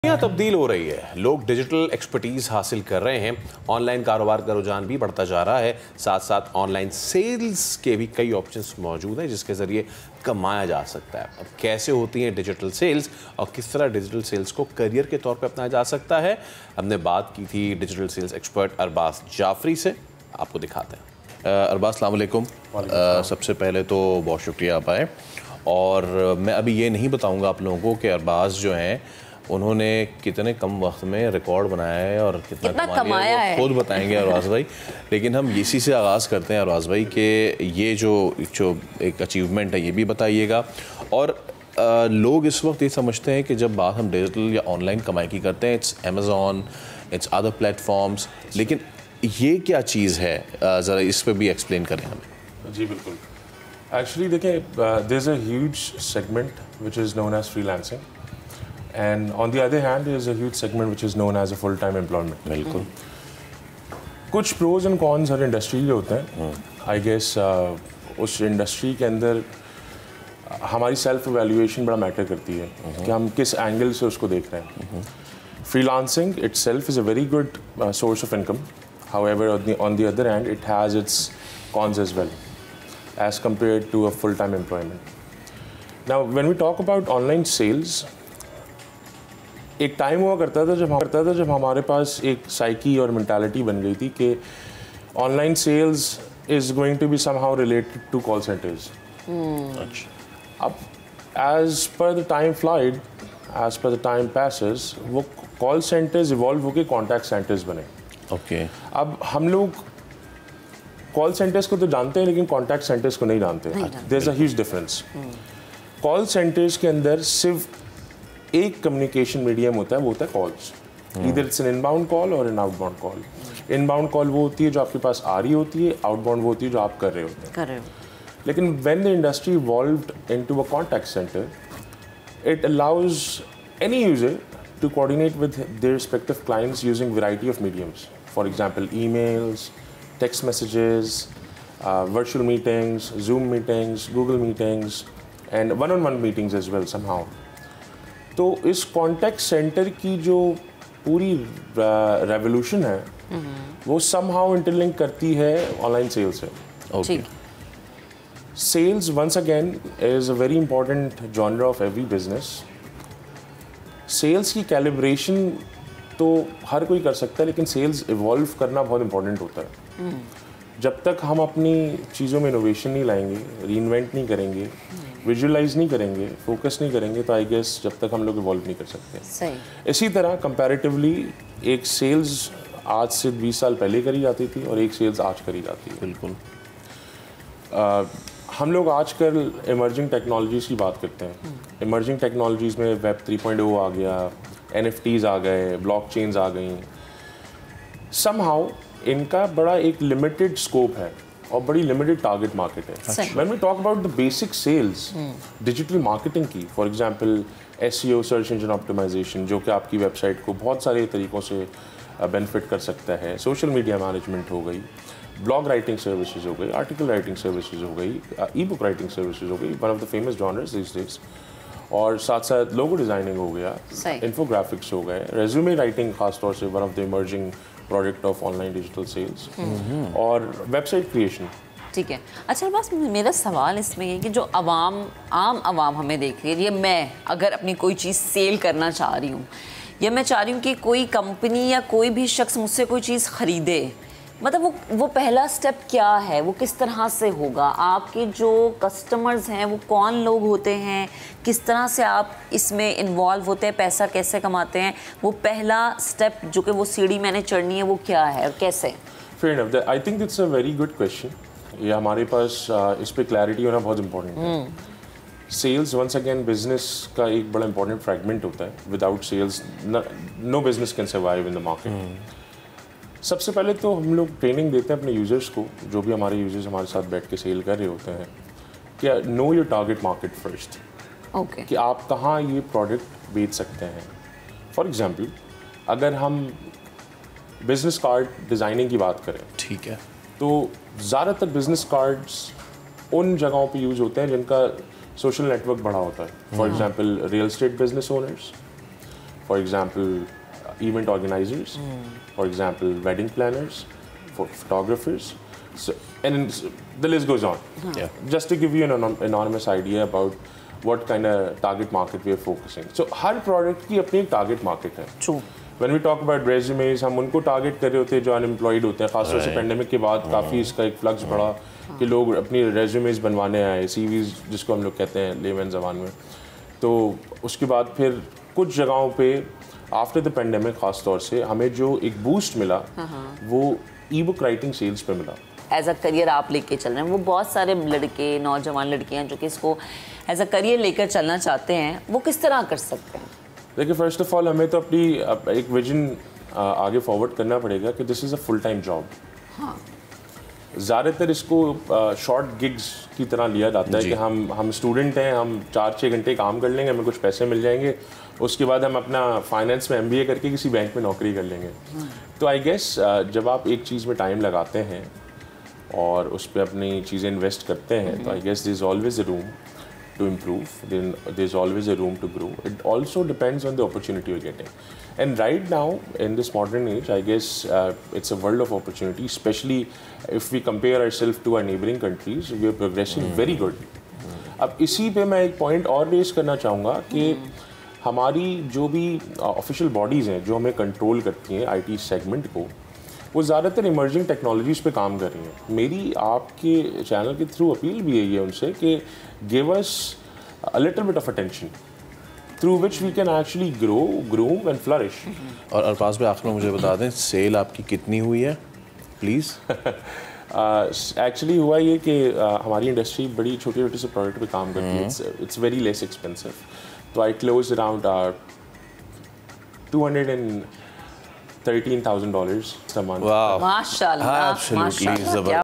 दुनिया तब्दील हो रही है, लोग डिजिटल एक्सपर्टीज हासिल कर रहे हैं, ऑनलाइन कारोबार का रुझान भी बढ़ता जा रहा है। साथ साथ ऑनलाइन सेल्स के भी कई ऑप्शंस मौजूद हैं जिसके ज़रिए कमाया जा सकता है। अब कैसे होती हैं डिजिटल सेल्स और किस तरह डिजिटल सेल्स को करियर के तौर पर अपनाया जा सकता है, हमने बात की थी digital sales expert Arbaz Jafri से। आपको दिखाते हैं। अरबाज, अस्सलाम वालेकुम। सबसे पहले तो बहुत शुक्रिया आप आए। और मैं अभी ये नहीं बताऊँगा आप लोगों को कि अरबाज जो हैं उन्होंने कितने कम वक्त में रिकॉर्ड बनाया है और कितना कमाया है, खुद बताएंगे अरबाज भाई। लेकिन हम इसी से आगाज़ करते हैं अरबाज भाई कि ये जो एक अचीवमेंट है ये भी बताइएगा। और लोग इस वक्त ये समझते हैं कि जब बात हम डिजिटल या ऑनलाइन कमाई की करते हैं, it's Amazon, it's other platforms, लेकिन ये क्या चीज़ है, ज़रा इस पर भी एक्सप्लेन करें हमें। जी बिल्कुल। एक्चुअली देखें, there is a huge segment which is known as freelancing, and on the other hand there is a huge segment which is known as a full time employment. बिल्कुल। कुछ प्रोज एंड कॉन्स हर industry के होते हैं। I guess उस industry के अंदर हमारी सेल्फ एवेल्यूएशन बड़ा मैटर करती है कि हम किस एंगल से उसको देख रहे हैं। Freelancing itself is a very good source of income. However, on the other hand, it has its cons as well as compared to a full time employment. Now when we talk about online sales, एक time हुआ करता था जब हमारे पास एक psyche और mentality बन गई थी कि online sales is going to be somehow related to call centres. अब as per the time flied, as per the time passes, वो कॉल सेंटर्स इवॉल्व होकर कॉन्टैक्ट सेंटर्स बने। ओके। अब हम लोग कॉल सेंटर्स को तो जानते हैं लेकिन कॉन्टैक्ट सेंटर्स को नहीं जानते। There is a huge difference. Call centres के अंदर सिर्फ एक कम्युनिकेशन मीडियम होता है, वो होता है calls. Either it's an inbound call और an outbound call. Inbound call वो होती है जो आपके पास आ रही होती है, आउटबाउंड वो होती है जो आप कर रहे होते हैं। लेकिन when the industry evolved into a contact centre, it allows any user to coordinate with their respective clients using variety of mediums. For example emails, text messages, virtual meetings, Zoom meetings, Google meetings and one on one meetings as well somehow. तो इस contact centre की जो पूरी revolution है वो somehow interlink करती है online sales से। Okay. Sales once again is a very important genre of every business. Sales की कैलिब्रेशन तो हर कोई कर सकता है लेकिन सेल्स इवॉल्व करना बहुत इंपॉर्टेंट होता है। जब तक हम अपनी चीज़ों में इनोवेशन नहीं लाएंगे, रीइन्वेंट नहीं करेंगे, विजुअलाइज नहीं करेंगे, फोकस नहीं करेंगे, तो आई गेस जब तक हम लोग इवॉल्व नहीं कर सकते। सही। इसी तरह कंपैरेटिवली एक सेल्स आज से 20 साल पहले करी जाती थी और एक सेल्स आज करी जाती है। बिल्कुल। हम लोग आजकल इमर्जिंग टेक्नोलॉजीज़ की बात करते हैं। इमर्जिंग टेक्नोलॉजीज़ में वेब 3.0 आ गया, NFTs आ गए, ब्लॉकचेन्स आ गई। समहाउ इनका बड़ा एक लिमिटेड स्कोप है और बड़ी लिमिटेड टारगेट मार्केट है। When we talk about the basic sales digital marketing की, for example SEO, search engine optimisation, जो कि आपकी वेबसाइट को बहुत सारे तरीक़ों से बेनिफिट कर सकता है। सोशल मीडिया मैनेजमेंट हो गई, ब्लॉग राइटिंग सर्विसेज हो गई, आर्टिकल राइटिंग सर्विसेज हो गई, ई बुक राइटिंग सर्विसेज हो गई, one of the famous genres these days. और साथ साथ लोगो डिज़ाइनिंग हो गया, इन्फोग्राफिक्स हो गए, रेज्यूमे राइटिंग खासतौर से one of the emerging product of online digital sales, और वेबसाइट क्रिएशन। ठीक है। अच्छा बस मेरा सवाल इसमें है कि जो आम आवाम हमें देख रही है, ये मैं अगर अपनी कोई चीज़ सेल करना चाह रही हूँ या मैं चाह रही हूँ कि कोई कंपनी या कोई भी शख्स मुझसे कोई चीज़ ख़रीदे, मतलब वो पहला स्टेप क्या है, वो किस तरह से होगा? आपके जो कस्टमर्स हैं वो कौन लोग होते हैं, किस तरह से आप इसमें इन्वॉल्व होते हैं, पैसा कैसे कमाते हैं, वो पहला स्टेप जो कि वो सीढ़ी मैंने चढ़नी है वो क्या है और कैसे? Fair enough, I think it's a very good question. ये हमारे पास इस पर क्लैरिटी होना बहुत इंपॉर्टेंट है। सेल्स वंस अगेन बिजनेस का एक बड़ा इंपॉर्टेंट फ्रैगमेंट होता है। Without sales no business can survive in the market. सबसे पहले तो हम लोग ट्रेनिंग देते हैं अपने यूज़र्स को, जो भी हमारे यूज़र्स हमारे साथ बैठ के सेल कर रहे होते हैं, कि know your target market first. Okay. कि आप कहाँ ये प्रोडक्ट बेच सकते हैं। फॉर एग्जांपल अगर हम बिजनेस कार्ड डिज़ाइनिंग की बात करें, ठीक है, तो ज़्यादातर बिजनेस कार्ड्स उन जगहों पे यूज़ होते हैं जिनका सोशल नेटवर्क बड़ा होता है। For example real estate business owners, for example, event organizers, for example, wedding planners, for photographers, so, and the list goes on. Yeah. Just to give you an anonymous idea about what kind of target market we are focusing. So हर product की अपनी एक target market है. True. When we talk about resumes, हम उनको target कर रहे होते हैं जो unemployed होते हैं, खासतौर से pandemic के बाद काफ़ी इसका एक flux बढ़ा कि लोग अपनी resumes बनवाने आए, CVs जिसको हम लोग कहते हैं layman ज़बान में. तो उसके बाद फिर कुछ जगहों पे आफ्टर द पेंडेमिक खास तौर से हमें जो एक बूस्ट मिला वो ई बुक राइटिंग सेल्स पे मिला. एज अ करियर आप लेके चल रहे हैं, वो बहुत सारे लड़के नौजवान लड़कियां जो कि इसको एज अ करियर लेकर चलना चाहते हैं, वो किस तरह कर सकते हैं? देखिए, फर्स्ट ऑफ ऑल हमें तो अपनी एक विजन आगे फॉरवर्ड करना पड़ेगा कि this is a full time job. हाँ. ज़्यादातर इसको शॉर्ट गिग्स की तरह लिया जाता है कि हम स्टूडेंट हैं, हम 4-6 घंटे काम कर लेंगे, हमें कुछ पैसे मिल जाएंगे, उसके बाद हम अपना फाइनेंस में MBA करके किसी बैंक में नौकरी कर लेंगे. तो आई गेस जब आप एक चीज़ में टाइम लगाते हैं और उस पर अपनी चीज़ें इन्वेस्ट करते हैं, तो I guess there is always a room to improve, then there's always a room to grow. It also depends on the opportunity you're getting. And right now, in this modern age, I guess it's a world of opportunity, especially if we compare ourselves to our neighboring countries, we are progressing very good. अब इसी पे मैं एक point और race करना चाहूँगा कि हमारी जो भी ऑफिशियल बॉडीज़ हैं जो हमें कंट्रोल करती हैं IT सेगमेंट को, वो ज़्यादातर इमर्जिंग टेक्नोलॉजीज़ पे काम कर रही हैं. मेरी आपके चैनल के थ्रू अपील भी यही है उनसे कि give us a little bit of attention through which we can actually grow, groom and flourish. और अरबाज भाई आखिर में मुझे बता दें सेल आपकी कितनी हुई है प्लीज़? एक्चुअली हुआ ये कि हमारी इंडस्ट्री बड़ी छोटे छोटे से प्रोडक्ट पे काम करती है. It's very less expensive. तो I close around $213,000 a month. Wow. माशाल्लाह, Absolutely माशाल्लाह. जबरदस्त.